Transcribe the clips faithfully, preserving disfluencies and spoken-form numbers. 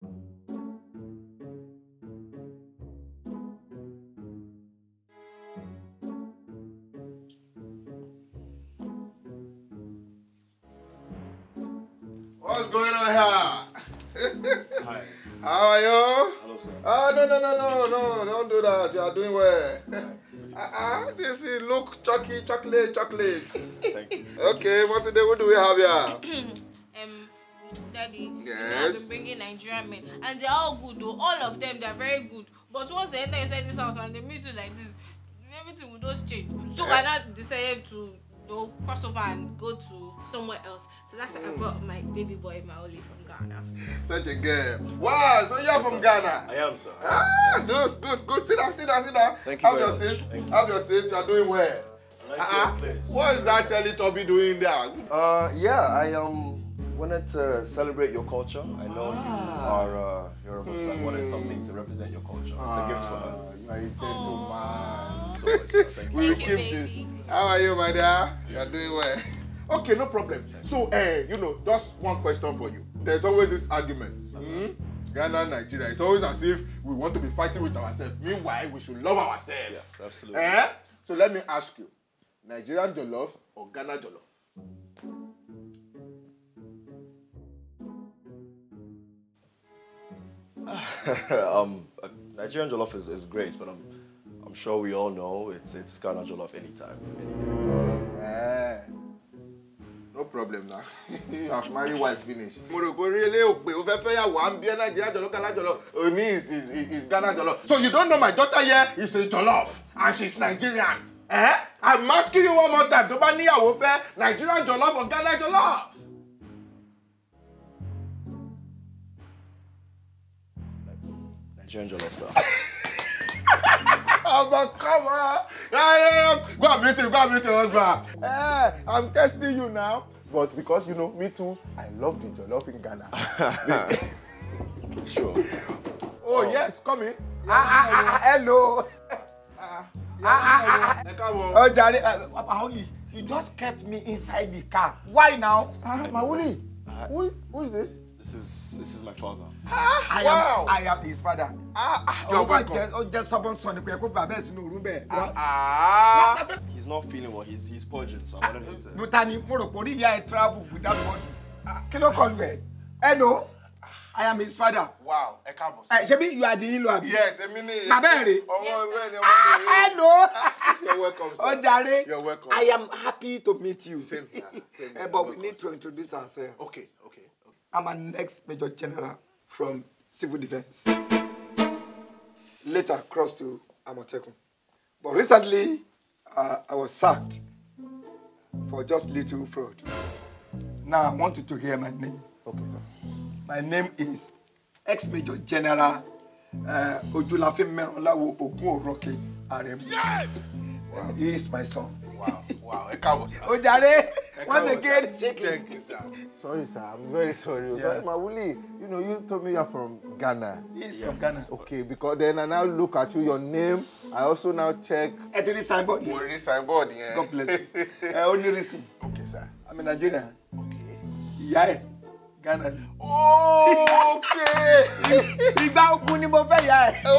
What's going on here? Hi. How are you? Hello, sir. Oh, no, no, no, no, no, don't do that. You are doing well. Uh-uh, this is look chucky, chocolate, chocolate. Thank you. Okay, what today, what do we have here? um, Daddy, yes. you know I've been bringing Nigerian men, and they're all good though. All of them, they're very good. But once they enter inside this house and they meet you like this, everything will just change. So I now decided to you know, cross over and go to somewhere else. So that's why I brought my baby boy, Maoli, from Ghana. Such a girl. Wow, so you're yes, from sir. Ghana? I am, sir. Ah, good, good, good. Sit down, sit down, sit down. Thank you Have very your much. seat. Thank you. Have your seat. You are doing well. I like uh-uh. your place. What is that Teletubby doing there? Uh, yeah, I um wanted to celebrate your culture. I know ah. you are uh, Yoruba, so I wanted something to represent your culture. It's a gift for her. You are a gentleman. So much, sir. Thank you. We will Thank keep you, this. baby. How are you, my dear? You are doing well. Okay, no problem. So, uh, you know, just one question for you. There's always this argument. Uh-huh. hmm? Ghana, Nigeria. It's always as if we want to be fighting with ourselves. Meanwhile, we should love ourselves. Yes, absolutely. Eh? So let me ask you, Nigerian jollof or Ghana jollof? um, Nigerian jollof is, is great, but I'm I'm sure we all know it's it's Ghana jollof anytime. Eh. No problem now. You have married wife finished. Morocco really okay. Nigerian jollof, Ghana jollof. Oni is is is Ghana jollof. So you don't know my daughter here is a jollof and she's Nigerian. Eh? I'm asking you one more time. Tó bá níyàwó fẹ́ Nigerian jollof or Ghana jollof? Nigerian jollof, sir. Oh, but come on. Go and meet him. Go and meet your husband. Eh, I'm testing you now. But because, you know, me too, I love the jollof in Ghana. Sure. Oh, Oh, yes, come in. Ah, ah, ah, hello. Ah, ah, ah, ah. Oh, Jare, uh, Maoli, you just kept me inside the car. Why now? Ah, Maoli, who, who is this? This is this is my father. Ah, I wow. am I am his father. Ah, ah you're oh, welcome. Just, oh, just stubborn son. Ah, ah. He's not feeling well. He's he's purging, so I wanted him to. Butani, Morocco, here I travel without money. Kilo Conway. Hello. I am his father. Wow, a cabo. Uh, Shebi, you are the in-law. Yes, a minute. Babere. Yes, ah, hello. You're welcome, sir. Oh, Jare. You're welcome. I am happy to meet you. Same here. Same here. uh, but we need to introduce ourselves. Okay, okay. okay. I'm an ex-major general from Civil Defense. Later crossed to Amotekun. But recently, uh, I was sacked for just little fraud. Now I want you to hear my name. Okay, sir. My name is ex-major general uh, Ojulafe Meronlawo Ogunoroke Aremu. Yeah! Wow. He is my son. Wow, wow, a cabo, sir. Ojare, once again, Thank you, sir. Sorry, sir. I'm very sorry. Yeah. Sorry, Mauli. You know, you told me you're from Ghana. He is yes. from Ghana. Okay, because then I now look at you, your name. I also now check. Etiri signboard. Etiri signboard, yeah. God bless you. uh, only reason. Okay, sir. I'm a Nigerian. Okay. Yeah, Ghana. Oh, okay. Igba ogun ni mo fẹ́ ya ẹ.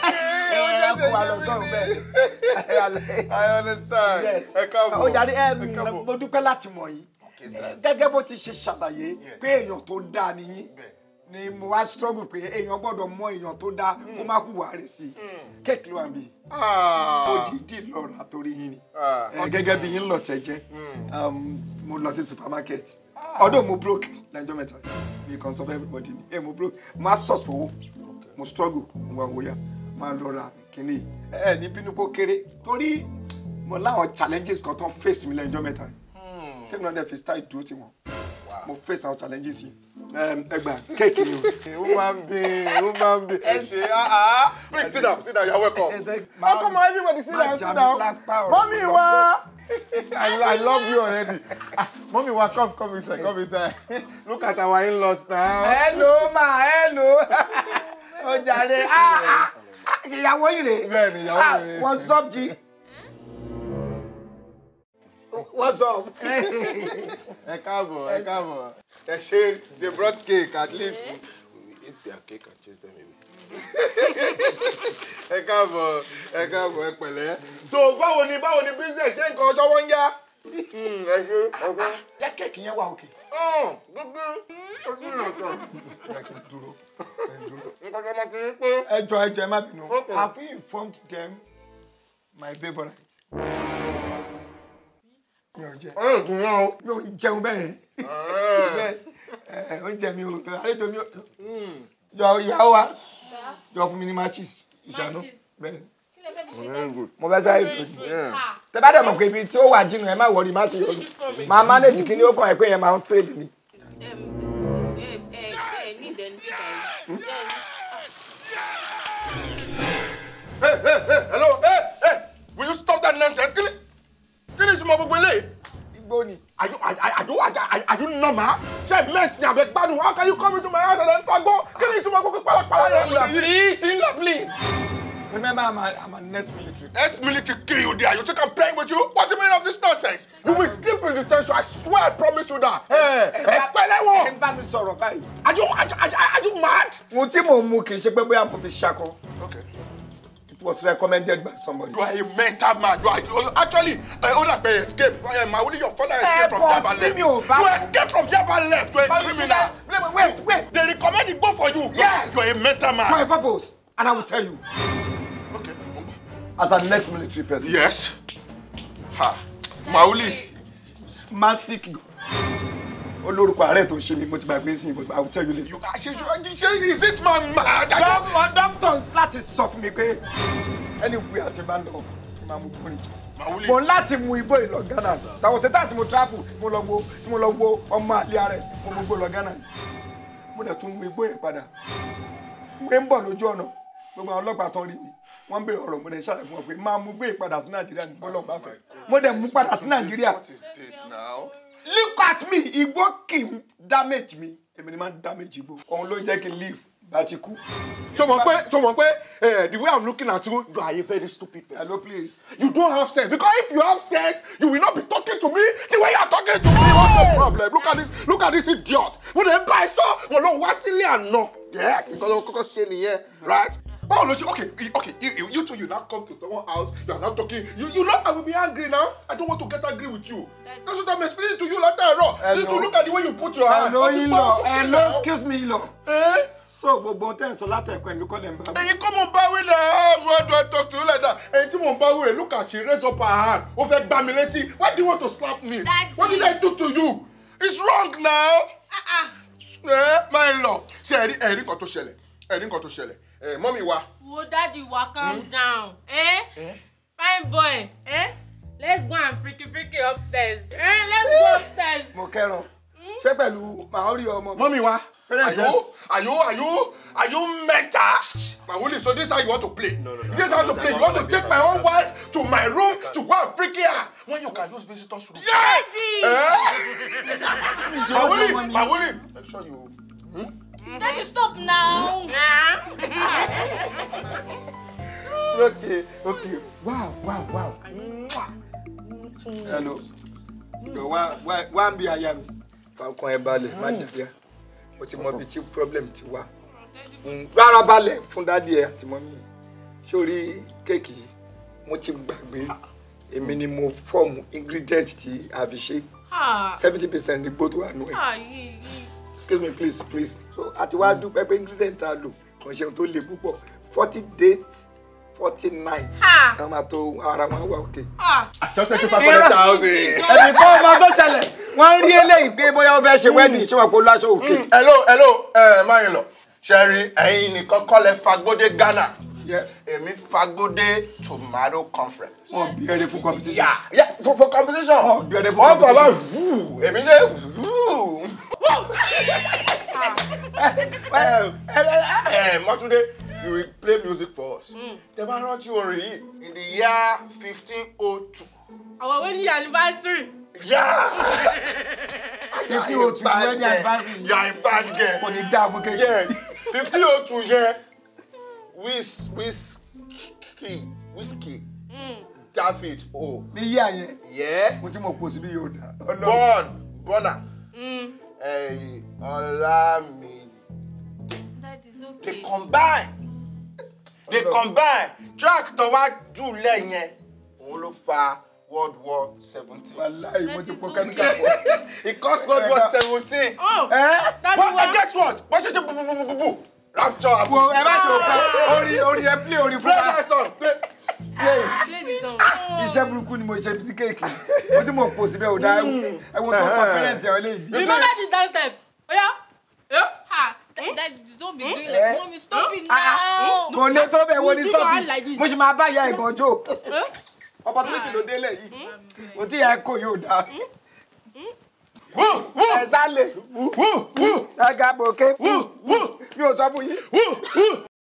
Okay. I understand. Yes. Ẹ káàbọ̀. Ó jàre ẹ mo dúpẹ́ láti mọ̀ yín. Gẹ́gẹ́ bó ti ṣe ṣàlàyé pé èèyàn tó dáa ni yín. Ni mo wá struggle pé èèyàn gbọ́dọ̀ mọ èèyàn tó dáa kó má hùwà rẹ̀ sí. Kéèkì ló wà bí. Ó dìídì lọ rà torí yín ni. Gẹ́gẹ́ bí yín lọ tẹ̀ jẹ́. Mo lọ sí supermarket. Although mo broke Nigeria method, you can solve everybody. Hey, mo broke. Ma source for mo struggle. Mo wa ya. Ma lọ ra kíní. Eh, ní bínú kó kéré. Torí mo láwọn challenges kan tó face mi Nigeria method. Hmm. Take another face style dúró tí wọn. Wow. Mo face àwọn challenges yìí. Um, egba cake ni o. Human being, human being. Ah ah. Please sit down, sit down. You're welcome. How come everybody sit down, sit down? Mommy, wa. I, I love you already. Ah, Mommy, wa, come, come inside, come inside. Look at our in-laws now. Hello, ma, hello. Oh, Jare. Ah, ah. Ìyàwó yìí rè. Bẹ́ẹ̀ni, ìyàwó yìí rè. What's up, G? What's up? Ẹ káàbọ̀, ẹ káàbọ̀. Ẹ ṣé, they brought cake at least. eat their cake and chase them away. Ẹ káàbọ̀, ẹ káàbọ̀, ẹ pẹ̀lẹ́. So báwo ni báwo ni business ṣe nǹkan ṣọwọ́ ń yá? Ẹ ṣe ọgbọ́n. Jẹ́ kéèkì yẹn wà òkè. Gbogbo ojú ìrìnàjò. Jẹ́ kí n dúró. Nǹkan ṣe máa kiri pé. Ẹ jọ̀ọ́ ẹ jọ̀ọ́ ẹ má bínú. Have you informed them my favourite? Mi ò jẹ. Ọ̀rẹ́ ìdùn náà o. Mi ò jẹun bẹ́ẹ̀. Bẹ́ẹ̀ oúnjẹ mi ò àlejò mi ò. Jọ ìyàwó wa. Jọ fún mi ní matches. Ìṣàánú. Bẹ́ẹ̀. Mo fẹ́ sáré ìdòdì. Tẹ bá dẹ̀ mọ̀ pé ibi tí ó wà jìnnà ẹ má wọrí má ti yọrí. Màá manage kí ni ó kàn ẹ́ pé yẹn máa ń fail mi. Hey, hey, hey, hello, hey, hey, will you stop that nonsense? Kí ni kí ni ìtumọ̀ gbogbo eléyìí? Igbó ni. Are you, are, are, you, are, are you normal? Ṣé mẹ́t ni àbẹ̀ gbádùn? How can you come into my house and then fagbọ́? Kí ni ìtumọ̀ gbogbo pàlàpàlà yẹn ṣe yìí? Please, Singa, please. Remember, I'm a, I'm a next military. Ex-military kill you there. You think I'm playing with you? What's the meaning of this nonsense? You will sleep in detention. I swear, I promise you that. Hey, hey, pẹ̀lẹ́ wo. Ẹ bá mi sọ̀rọ̀ báyìí. Are you, are you, are you, are you mad? Mo tí mo mú kì í ṣe pé bóyá mo fi ṣakọ. Okay. It was recommended by somebody. You are a mental man. You are you, actually, uh, Oda Pe escaped. Uh, my only your father escaped from Yaba left. You escaped from Yaba left. You are a criminal. Wait, wait, wait. They recommend it both for you. Yes. You are a mental man. For a purpose, and I will tell you. Okay. As a next military person. Yes. Ha. Mauli. Massive. Olórúkọ ààrẹ tó ṣe mi mo ti gbàgbé sí but I will tell you later. You actually, is this man mad? Doctor láti sọ fún mi pé anyway àti bá lọ máa mú kúrin. Mauli. Mo láti mú igbó ìlọ Ghana. Tàwọn ṣe táàtì mo travel mo lọ wo mo lọ wo ọmọ àlè rẹ̀ mo mú igbó lọ Ghana. Mo dẹ̀ tún mú igbó yẹn padà. Mo ń bọ̀ lójú ọ̀nà gbogbo àwọn ọlọ́pàá tán rí mi. Wọ́n bèrè ọ̀rọ̀ mo dẹ̀ ṣàlàyé fún wọn pé máa mú igbó yẹn padà sí Nàìjíríà ní bọ́lọ̀ bá fẹ́. Mo dẹ̀ mú padà sí Nàìjíríà. What is this now? Look at me, Igbo kì í damage me. Èmi ni máa ń damage Igbo. Òun ló jẹ́ kí n leave bá ti kú. So mo pe, so mo pe, eh, the way I'm looking at you, you are a very stupid person. Hello, please. You don't have sense because if you have sense, you will not be talking to me the way you are talking to me. What's the problem? Look at this, look at this idiot. Mo dey buy so, mo lọ wá sílé àná. Yes, because of koko ṣe nìyẹn, right? Oh, no, okay, okay, you, you two, you now come to someone's house, you are not talking, you, you know I will be angry now. I don't want to get angry with you. That's what I'm explaining to you like that, Ro. You need to look at the way you put your hand. Hello, Ilo. Hello, excuse me, Ilo. Eh? So, gbogbo tẹ́ sọ látẹ̀kọ́ èmi kọ́ lẹ̀ ń bá. Ẹ̀yin kọ́ mo bá wí náà, why do I talk to you like that? Ẹ̀yin tí mo bá wí, look at she raise up her hand. Ó fẹ́ gbá mi létí. Why do you want to slap me? Daddy. What did I do to you? It's wrong now. Uh-uh. Eh, my love. Ṣé ẹ̀rí ẹ̀rí nǹkan tó ṣẹlẹ̀? Ẹ̀rí nǹkan tó ṣẹlẹ̀. Eh, mọ́mí wa. Wo daddy wa calm Hmm? down. Eh? eh? Fine boy. Eh? Let's go and freaky freaky upstairs. Eh? Let's go upstairs. Mo kẹ́ràn. Ṣé pẹ̀lú màá rí ọmọ? Mọ́mí wa. Are Parents, you, are you, are you, are you mental? Mauli, so this is how you want to play? No, no, no. This is how to play. You want to take my own wife to my room to go and freak her when you can use visitors room? Daddy! Eh? Mauli, Mauli, make sure you. Hmm? Daddy, stop now. Okay, okay. Wow, wow, wow. Hello. Yo, wá wá wá ń bí aya mi. Fàkàn ẹ balẹ̀ má jàdíà. Mo ti mọ bí tí problem ti wá. Rárá balẹ̀ fún dádì ẹ àti mọ́mí. Sórí kéèkì yìí, mo ti gbàgbé. Èmi ni mo form ingredient tí a fi ṣe. seventy percent ní gbó tó wà nù ẹ̀. Excuse me, please, please. So, àti wá dúpẹ́ pé ingredient tá a lò kàn ṣe ohun tó le púpọ̀. forty days, forty nights. Ká máa tó ara wọn wà òkè. Just like five hundred thousand. Ẹ̀dì kọ́ ọmọ tó ṣẹlẹ̀. Wọ́n rí eléyìí pé bóyá ó fẹ́ ṣe wedding ṣé wọ́n kó láṣọ òkè. Hello, hello, ẹ máa ń lọ. Sherry, ẹ̀yin nìkan kọ́ lẹ fagbódé Ghana. Èmi fagbódé tomato conference. Wọ́n bí ẹrẹ fún competition. Yeah, yeah, for, for competition. Wọ́n bí ẹrẹ fún competition. Wọ́n competition. fọwọ́ wú, èmi lé wú. Mọ́túndé, you will play music for us. Tẹ́ bá rántí orin yìí in the year fifteen oh two. Our wedding anniversary. Yeah. fifteen oh two wedding anniversary. You are a bad girl. Kò ní dá fún kéèkì. Yes, fifteen oh two yẹn. Whis whiskey whiskey. David O. Ní yíyá yẹn. Yeah. Mo tí mo pò síbí yóò dá. Born Bona. Ọlámi. okay. They combine. They combine. Track tó wá jù lẹ́yìn òun ló fa World War Seventeen. Wàláhì mo ti That pọ is kẹ́míkà okay. pọ̀. It cost World War Seventeen. Oh, Eh? that's But why. and guess what? Bó ṣe ti bu bu bu bu bu. Rapture. Wo ẹ má ṣe òkè orí orí ẹ play orí fún Play wa. that song. Play. Play this song. Iṣẹ́ burúkú ni mo ṣe fi sí kéèkì. Mo tí mo pò síbẹ̀ ò dá ẹ̀wọ̀n tó sọ pẹ́rẹ́ǹtì ẹ̀ lè dí. Remember the dance step? Oh yeah. Yeah. Ha. That, that don't be doing like mommy. Stop it now. Kò lè tó bẹ̀ wo ni You do stop your hand like this. mo ṣe máa bá ìyá ẹ̀gàn jó. Opportunity ló délẹ̀ yìí. Mo tí ìyá ẹ̀ kò yóò dá. Woo woo Ẹ sálẹ̀. woo woo Ẹ ga bòkè. woo woo Mi ò sọ fún yín. woo woo.